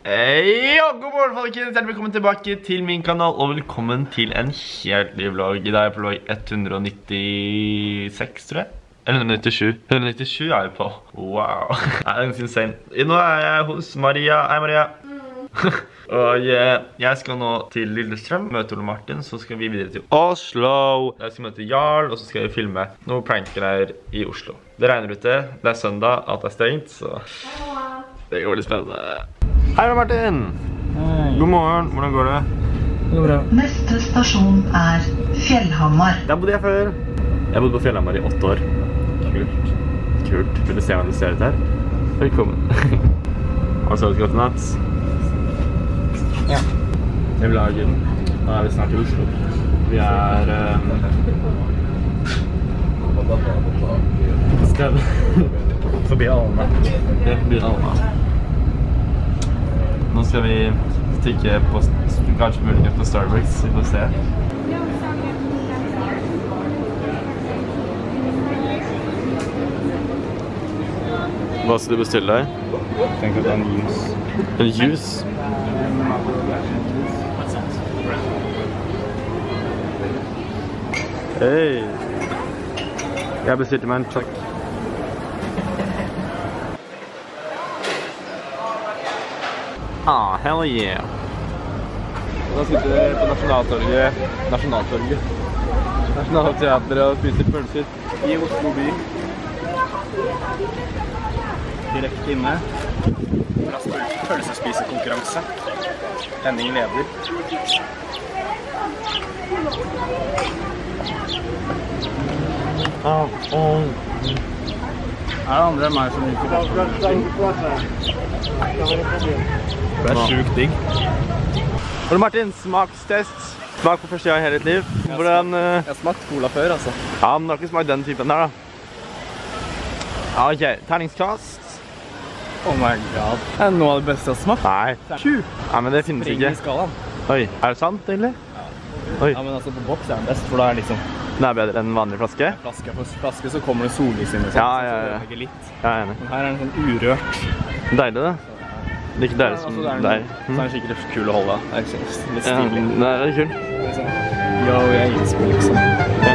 Ja, god morgen folkens, velkommen tilbake til min kanal, og velkommen til en helt ny vlogg. I dag er jeg på vlogg 196, tror jeg. Eller 197. 197 er jeg på. Wow. Nei, det er ganske insane. Nå er jeg hos Maria. Hei Maria. Og jeg skal nå til Lillestrøm, møte Ole Martin, så skal vi videre til Oslo. Jeg skal møte Jarl, og så skal vi filme noen prankgreier i Oslo. Det regner ute, det er søndag, alt er stengt, så det går litt spennende. Hei Ole Martin! Hei. God morgen, hvordan går det? Det går bra. Neste stasjon er Fjellhamar. Der bodde jeg før. Jeg bodde på Fjellhamar i 8 år. Kult. Kult. Vil du se hvordan det ser ut her? Velkommen. Har du sovet godt i natt? Ja. Jeg vil lage den. Nå er vi snart i Oslo. Vi er... forbi Alna. Det er forbi Alna. Nå skal vi stikke på kanskje mulighet på Starbucks, vi får se. Hva skal du bestille deg? Jeg tenker at det er en juice. En juice? Hei! Jeg bestilte meg en chok. Ah, hell yeah! Da sitter vi på Nationaltheatret og spiser pølser i Oslo by. Direkte inne. Pølsespisekonkurranse. Henning leder. Er det andre enn meg som liker det? Det er sjukt digg. Ole Martin, smakstest. Smak på første gang i hele ditt liv. Hvordan... Jeg har smakt cola før, altså. Ja, men du har ikke smakt den typen der, da. Ja, ok. Terningskast. Oh my god. Det er noe av det beste jeg har smakt. Nei. 20. Ja, men det finnes Springer ikke. i skalaen. Oi, er det sant, egentlig? Oi. Ja, men altså på boks er den best, for da er det liksom Det er bedre enn en vanlig flaske? flaske på flaske, så kommer det sollys inn og sånt. Ja. Så det ødelegger litt. Jeg er enig. Men her er den sånn urørt. Deilig, det. Like deilig som Så er deg. den skikkelig kul å holde. Det er ikke litt Ja, stilig. det er kult. Yo, jeg er innspill, liksom. Ja.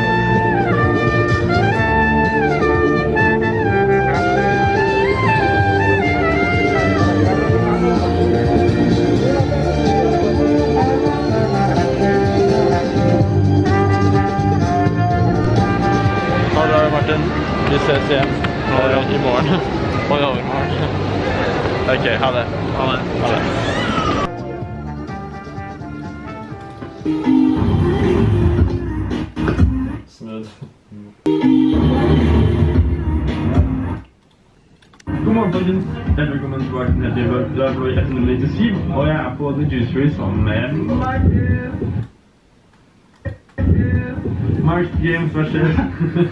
Martin, vi ses igjen i morgen og i overmorgen. Ok, ha det. Ha det. Ha det. Smooth. God morgen, folkens. Velkommen tilbake til Nettie. Du er på 197, og jeg er på The Juicery sammen med Mark James, vær så god.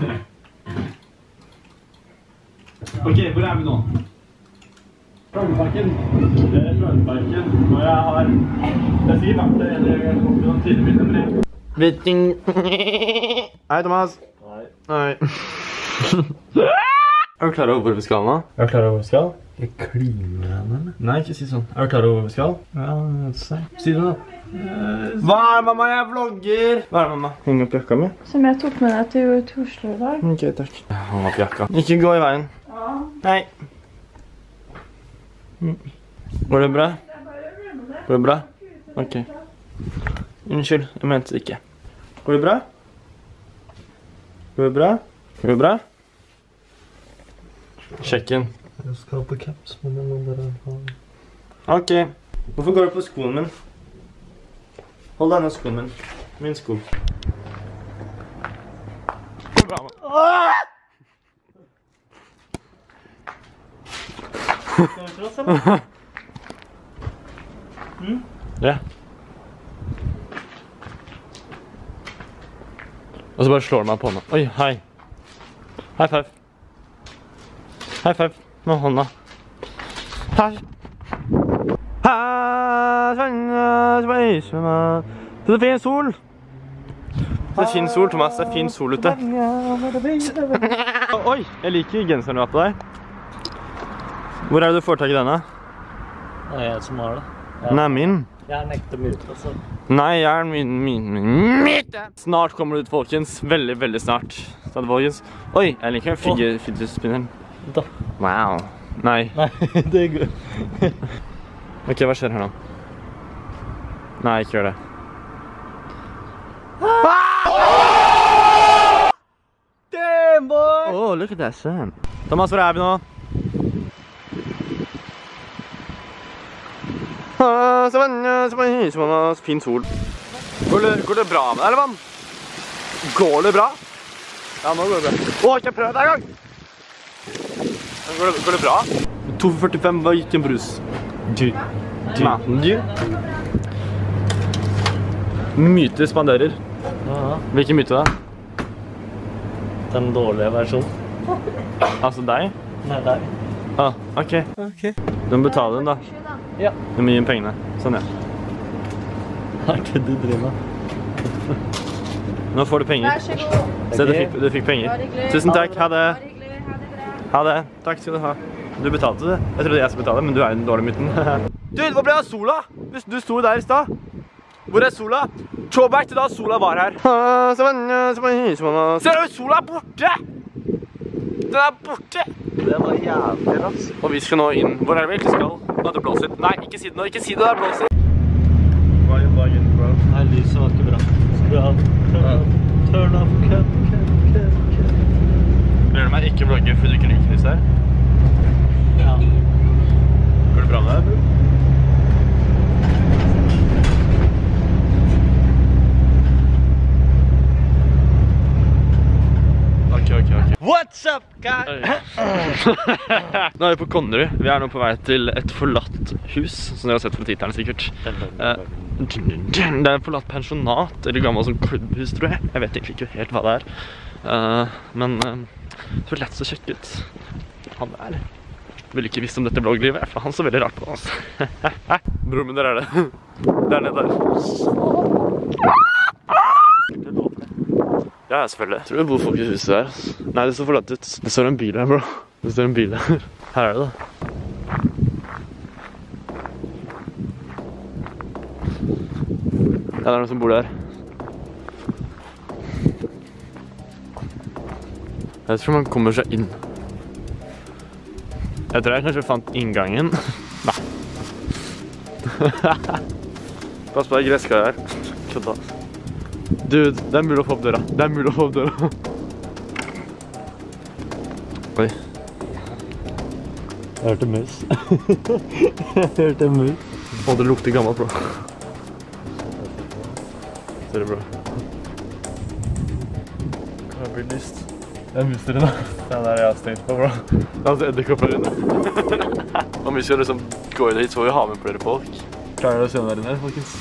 Ok, hvor er vi nå? Frognerparken. Frognerparken. Og jeg har... Jeg sier vært det, eller jeg kommer til noen sidebilder med det. Vitting. Hei, Thomas. Hei. Er du klar over hvor vi skal nå? Er du klar over hvor vi skal? Jeg kliner henne. Nei, ikke si sånn. Er du klar over hvor vi skal? Ja, si det da. Hva er det, mamma? Jeg vlogger! Hva er det, mamma? Heng opp jakka mi. Som jeg tok med deg til Oslo i dag. Ok, takk. Heng opp jakka. Ikke gå i veien. Ja. Hei. Går det bra? Går det bra? Ok. Unnskyld, jeg mente det ikke. Går det bra? Går det bra? Går det bra? Sjekk inn. Jeg skal på caps, men jeg må bare ha... Ok. Hvorfor går du på skoen min? Hold denne skoen min. Min sko. Bra, man. Skal vi slåss, eller? Ja. Og så bare slår du meg på hånda. Oi, hei. High five. High five med hånda. Hei. Det er fin sol. Det er fin sol, Thomas. Det er fin sol ute. Oi, jeg liker genseren du har på deg. Hvor er det du får tak i denne? Det er jeg som har det. Den er min. Jeg nekter mute, altså. Nei, jeg er min. Snart kommer det ut, folkens. Veldig, veldig snart. Sånn, folkens. Oi, jeg liker fidget-spinneren. Da. Wow. Nei. Nei, det er gøy. Ok, hva skjer her nå? Nei, ikke gjør det. Damn, boy! Oh, look at that sun. Thomas, hvor er vi nå? Fin sol. Går det bra med deg, eller vann? Går det bra? Ja, nå går det bra. Åh, ikke prøv det en gang! Går det bra? 2,45, hva gikk en brus? Mountain Dew. Myte spanderer. Hvilken myte da? Den dårlige versjonen. Altså deg? Nei, deg. Ah, ok. Du må betale den da. Ja. Du må gi dem pengene. Sånn, ja. Hva er det du driver med? Nå får du penger. Vær så god. Se, du fikk penger. Tusen takk, ha det. Ha det. Takk skal du ha. Du betalte det. Jeg trodde jeg skulle betale, men du er i den dårlige myten. Du, hva ble av sola? Du sto der i sted. Hvor er sola? Throwback til da sola var her. Ser du, sola er borte! Den er borte! Det var jævlig, ass. Og vi skal nå inn. Hvor er det vi egentlig skal? Det blåser. Nei, ikke si det nå. Ikke si det, det blåser. Hva er det, bro? Nei, lyset var ikke bra. Turn off, cut. Blir det meg ikke vlogge fordi du ikke liker lyset her? Ja. Går det bra med deg, bro? Ok. What's up, guys? Nå er vi på Konnerud. Vi er nå på vei til et forlatt hus, som dere har sett fra tittelen sikkert. Det er et forlatt pensjonat, eller gammel sånn klubbhus, tror jeg. Jeg vet egentlig ikke helt hva det er. Men det var lett så kjekk ut. Han der ville ikke visst om dette vlogglivet, for han så veldig rart på oss. Broren min, der er det. Der nede der. Ja, selvfølgelig. Jeg tror det bor folk i huset der. Nei, det står forlatt ut. Det står en bil her, bro. Det står en bil her. Her er det da. Ja, det er noen som bor der. Jeg tror man kommer seg inn. Jeg tror jeg kanskje fant inngangen. Nei. Pass på, jeg gresskar her. Kødda. Dude, det er mulig å få opp døra. Det er mulig å få opp døra. Oi. Jeg hørte mus. Jeg hørte mus. Å, det lukter gammelt, bro. Ser du, bro? Det blir lyst. Det er mus der inne. Det er der jeg har stengt på, bro. Det er altså edderkopper der inne. Om vi skal liksom gå inn hit, så må vi ha med flere folk. Klarer du å se der inne, folkens?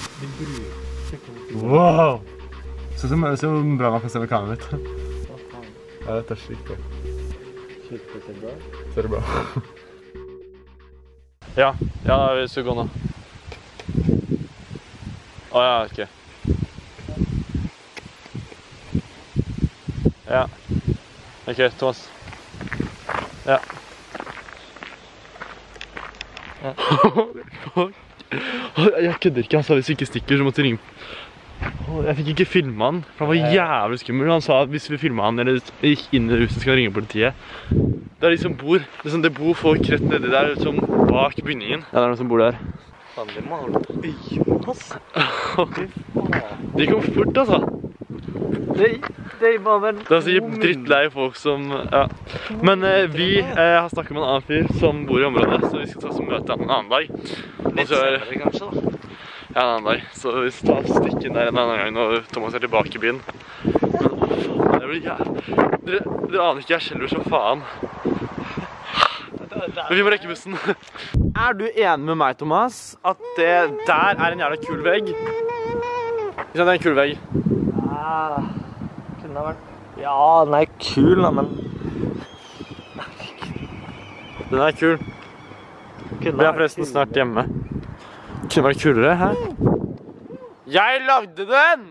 Wow! Så bra man kan se med kameraet mitt. Ja, dette er sykt bra. Ser det bra? Ja, vi skal gå nå. Ja, ok. Ja. Ok, Thomas. Ja. Jeg kødder ikke, han sa hvis vi ikke stikker så måtte vi ringe. Jeg fikk ikke filmet han, for han var jævlig skummel. Han sa at hvis vi filmet han eller gikk inn i huset, skal ringe politiet. Det er de som bor, det bor folk rett nedi der, som bak bygningen. Ja, det er noen som bor der. Faen, det maler på byen, ass. De kom fort, altså. Det var vel... Det er sikkert drittlei folk som, ja. Men vi har snakket med en annen fyr som bor i området, så vi skal ta oss og møte han en annen dag. Litt senere, kanskje, da. Ja, en annen dag. Så vi skal ta stikken der en annen gang når Thomas er tilbake i byen. Men det blir jævlig. Dere aner ikke, jeg skjelver som faen. Men vi må rekke bussen. Er du enig med meg, Thomas, at det der er en jævla kul vegg? Ikke sant, det er en kul vegg? Ja, kunne ha vært... Ja, den er kul da, men... Den er kul. Vi er forresten snart hjemme. Kunne vært kulere, hæ? Jeg lagde den!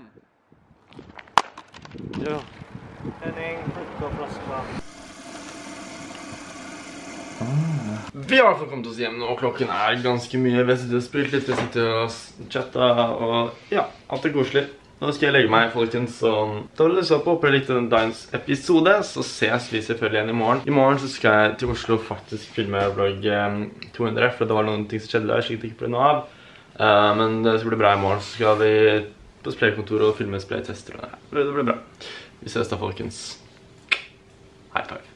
Ja. Henning, flytt på flaska. Vi har I hvert fall kommet oss hjem nå, og klokken ganske mye. Vi har sittet og spilt litt, vi har sittet og chattet, og ja, alt koselig. Nå skal jeg legge meg, folkens, så da vil jeg så på å litt av dagens episode, så ses vi selvfølgelig igjen I morgen. I morgen så skal jeg til Oslo faktisk filme vlogg 200, for det var noen ting som skjedde der, så jeg ikke på det nå av. Men det skal bli bra I morgen, så skal vi på splaykontoret og filme splaytester, og det blir bra. Vi ses da, folkens. High five.